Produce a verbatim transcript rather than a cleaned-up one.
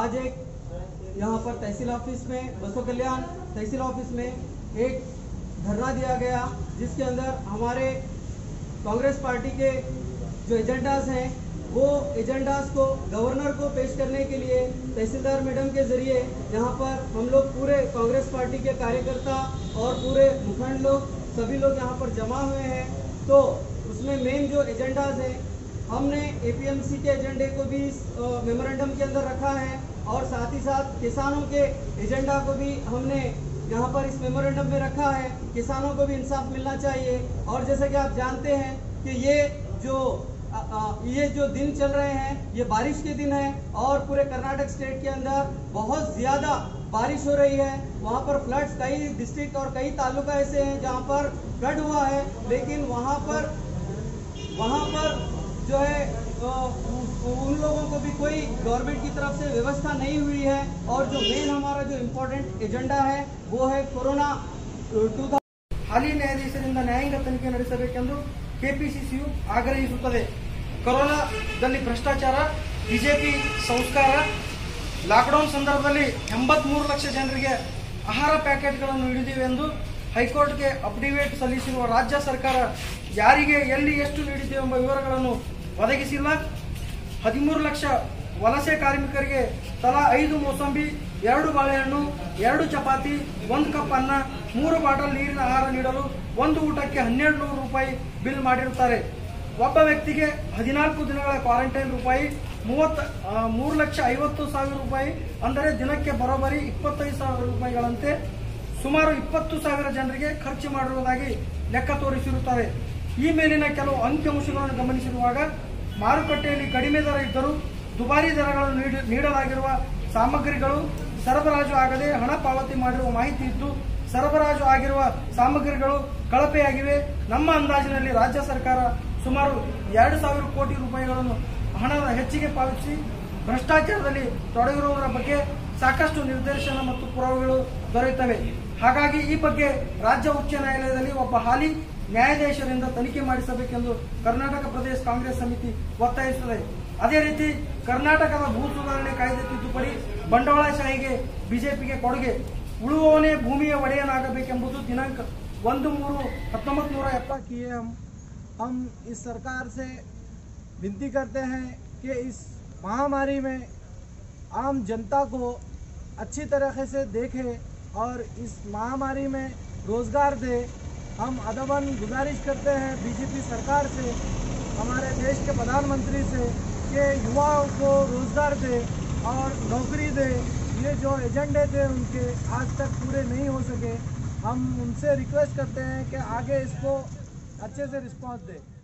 आज एक यहाँ पर तहसील ऑफिस में, बसों कल्याण तहसील ऑफिस में एक धरना दिया गया, जिसके अंदर हमारे कांग्रेस पार्टी के जो एजेंडाज हैं वो एजेंडाज को गवर्नर को पेश करने के लिए तहसीलदार मैडम के जरिए यहाँ पर हम लोग पूरे कांग्रेस पार्टी के कार्यकर्ता और पूरे मुखंड लोग सभी लोग यहाँ पर जमा हुए हैं। तो उसमें मेन जो एजेंडाज हैं, हमने एपीएमसी के एजेंडे को भी इस मेमोरेंडम के अंदर रखा है और साथ ही साथ किसानों के एजेंडा को भी हमने यहाँ पर इस मेमोरेंडम में रखा है। किसानों को भी इंसाफ मिलना चाहिए। और जैसे कि आप जानते हैं कि ये जो आ, आ, ये जो दिन चल रहे हैं ये बारिश के दिन है और पूरे कर्नाटक स्टेट के अंदर बहुत ज़्यादा बारिश हो रही है। वहाँ पर फ्लड्स कई डिस्ट्रिक्ट और कई तालुका ऐसे हैं जहाँ पर फ्लड हुआ है, लेकिन वहाँ पर वहाँ पर जो है उन लोगों को भी कोई गवर्नमेंट की तरफ से व्यवस्था नहीं हुई है। और जो मेन हमारा जो इम्पोर्टेंट एजेंडा है वो है कोरोना टू ಹಾಲಿ ನ್ಯಾಯಾಧೀಶರಿಂದ ನ್ಯಾಯಾಂಗ ತನಿಖೆ ನಡೆಸಬೇಕೆಂದು ಕೆಪಿಸಿಸಿಯು ಆಗ್ರಹಿಸುತ್ತದೆ। ಕೊರೋನಾದಲ್ಲಿ ಭ್ರಷ್ಟಾಚಾರ, ಬಿಜೆಪಿ ಸಂಸ್ಕಾರ, ಲಾಕ್ಡೌನ್ ಸಂದರ್ಭದಲ್ಲಿ ಎಂಬತ್ಮೂರು ಲಕ್ಷ ಜನರಿಗೆ ಆಹಾರ ಪ್ಯಾಕೆಟ್ಗಳನ್ನು ನೀಡಿದ್ದೀವಿ ಎಂದು ಹೈಕೋರ್ಟ್ಗೆ ಅಫಿಡವಿಟ್ ಸಲ್ಲಿಸಿರುವ ರಾಜ್ಯ ಸರ್ಕಾರ ಯಾರಿಗೆ ಎಲ್ಲಿ ಎಷ್ಟು ನೀಡಿದ್ದೇವೆ ಎಂಬ ವಿವರಗಳನ್ನು ಒದಗಿಸಿಲ್ಲ। ಹದಿಮೂರು ಲಕ್ಷ ವಲಸೆ ಕಾರ್ಮಿಕರಿಗೆ ತಲಾ ಐದು ಮೋಸಂಬಿ, ಎರಡು ಬಾಳೆಹಣ್ಣು, ಎರಡು ಚಪಾತಿ, ಒಂದು ಕಪ್ ಅನ್ನ, ಮೂರು ಬಾಟಲ್ ನೀರಿನ ಆಹಾರ ನೀಡಲು ಒಂದು ಊಟಕ್ಕೆ ಹನ್ನೆರಡು ನೂರು ರೂಪಾಯಿ ಬಿಲ್ ಮಾಡಿರುತ್ತಾರೆ। ಒಬ್ಬ ವ್ಯಕ್ತಿಗೆ ಹದಿನಾಲ್ಕು ದಿನಗಳ ಕ್ವಾರಂಟೈನ್ ರೂಪಾಯಿ ಮೂವತ್ತ ಮೂರು ಲಕ್ಷ ಐವತ್ತು ಸಾವಿರ ರೂಪಾಯಿ, ಅಂದರೆ ದಿನಕ್ಕೆ ಬರೋಬ್ಬರಿ ಇಪ್ಪತ್ತೈದು ಸಾವಿರ ರೂಪಾಯಿಗಳಂತೆ ಸುಮಾರು ಇಪ್ಪತ್ತು ಸಾವಿರ ಜನರಿಗೆ ಖರ್ಚು ಮಾಡಿರುವುದಾಗಿ ಲೆಕ್ಕ ತೋರಿಸಿರುತ್ತಾರೆ। ಈ ಮೇಲಿನ ಕೆಲವು ಅಂಕಿಅಂಶಗಳನ್ನು ಗಮನಿಸಿರುವಾಗ ಮಾರುಕಟ್ಟೆಯಲ್ಲಿ ಕಡಿಮೆ ದರ ಇದ್ದರೂ ದುಬಾರಿ ದರಗಳನ್ನು ನೀಡಲಾಗಿರುವ ಸಾಮಗ್ರಿಗಳು ಸರಬರಾಜು ಆಗದೆ ಹಣ ಪಾವತಿ ಮಾಡಿರುವ ಮಾಹಿತಿ ಇದ್ದು ಸರಬರಾಜು ಆಗಿರುವ ಸಾಮಗ್ರಿಗಳು ಕಳಪೆಯಾಗಿವೆ। ನಮ್ಮ ಅಂದಾಜಿನಲ್ಲಿ ರಾಜ್ಯ ಸರ್ಕಾರ ಸುಮಾರು ಎರಡು ಸಾವಿರ ಕೋಟಿ ರೂಪಾಯಿಗಳನ್ನು ಹಣದ ಹೆಚ್ಚಿಗೆ ಪಾವತಿಸಿ ಭ್ರಷ್ಟಾಚಾರದಲ್ಲಿ ತೊಡಗಿರುವುದರ ಬಗ್ಗೆ ಸಾಕಷ್ಟು ನಿರ್ದೇಶನ ಮತ್ತು ಪುರಾವೆಗಳು ದೊರೆಯುತ್ತವೆ। ಹಾಗಾಗಿ ಈ ಬಗ್ಗೆ ರಾಜ್ಯ ಉಚ್ಚ ನ್ಯಾಯಾಲಯದಲ್ಲಿ ಒಬ್ಬ ಹಾಲಿ ನ್ಯಾಯಾಧೀಶರಿಂದ ತನಿಖೆ ಮಾಡಿಸಬೇಕೆಂದು ಕರ್ನಾಟಕ ಪ್ರದೇಶ ಕಾಂಗ್ರೆಸ್ ಸಮಿತಿ ಒತ್ತಾಯಿಸುತ್ತದೆ। ಅದೇ ರೀತಿ ಕರ್ನಾಟಕದ ಭೂ ಸುಧಾರಣೆ ಕಾಯ್ದೆ ತಿದ್ದುಪಡಿ ಬಂಡವಾಳಶಾಹಿಗೆ ಬಿಜೆಪಿಗೆ ಕೊಡುಗೆ, ಉಳುವವನೇ ಭೂಮಿಯ ಒಡೆಯನಾಗಬೇಕೆಂಬುದು ದಿನಾಂಕ ಒಂದು ಮೂರು ಹತ್ತೊಂಬತ್ತು ನೂರ ಎಪ್ಪತ್ತು किए हम हम इस सरकार से विनती करते हैं कि इस महामारी में आम जनता को अच्छी तरीके से देखे और इस महामारी में रोज़गार दे। हम अदबन गुजारिश करते हैं बीजेपी सरकार से, हमारे देश के प्रधानमंत्री से, कि युवाओं को रोज़गार दे और नौकरी दे। ये जो एजेंडे थे उनके आज तक पूरे नहीं हो सके। हम उनसे रिक्वेस्ट करते हैं कि आगे इसको अच्छे से रिस्पॉन्स दे।